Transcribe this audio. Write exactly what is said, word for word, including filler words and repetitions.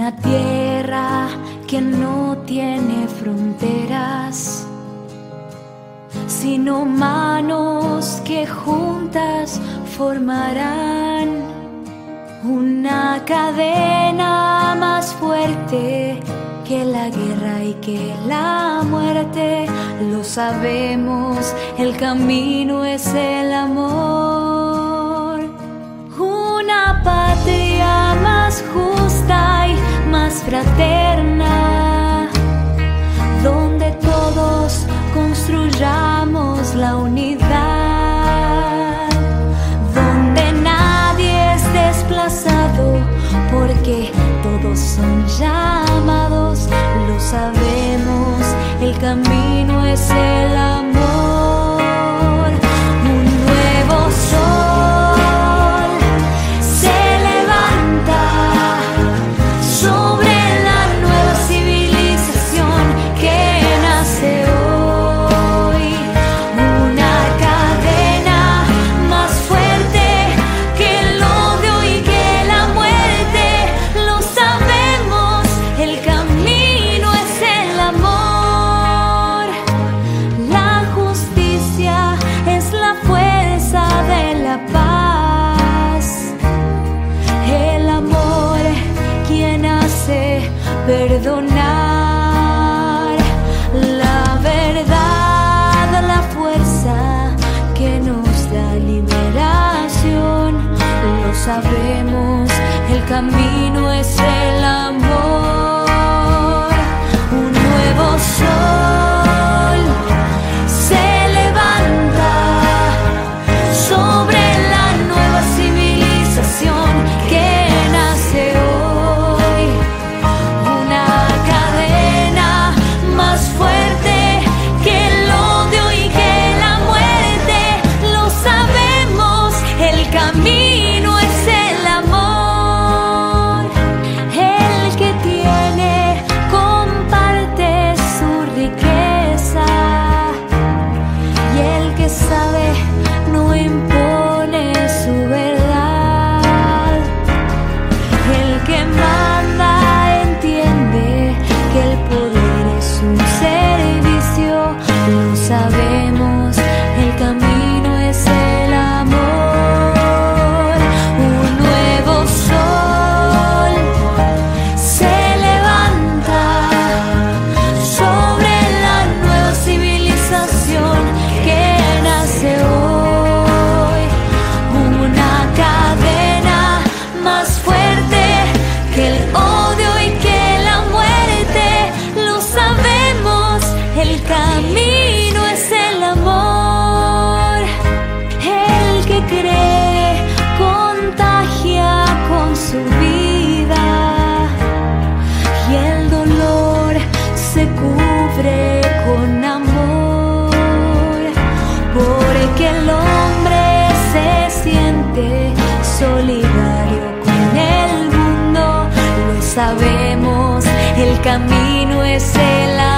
Una tierra que no tiene fronteras, sino manos que juntas formarán una cadena más fuerte que la guerra y que la muerte. Lo sabemos, el camino es el amor. Una patria más justa y más fraterna, donde todos construyamos la unidad, donde nadie es desplazado porque todos son llamados. Lo sabemos, el camino es el amor. Un nuevo sol se levanta sobre la nueva civilización que nace hoy. Una cadena más fuerte que el odio y que la muerte. Lo sabemos, el camino es el amor. La justicia es la fuerza de la paz. El amor quien hace perdonar. La verdad, la fuerza que nos da liberación. Lo sabemos, el camino es el amor. Un nuevo sol se levanta sobre la nueva civilización que nace hoy. Una cadena más fuerte que el odio y que la muerte. Lo sabemos, el camino es el amor. El que tiene comparte su riqueza, y el que sabe no impone su verdad. El que manda entiende que el poder es un servicio. Lo sabemos, el camino es el amor. Un nuevo sol se levanta sobre la nueva civilización que nace hoy. Una cadena más fuerte que el odio y que la muerte. Lo sabemos, el camino es el amor. El que cree contagia con su vida, y el dolor se cubre con amor, porque el hombre se siente solidario con el mundo. Lo sabemos, el camino es el amor.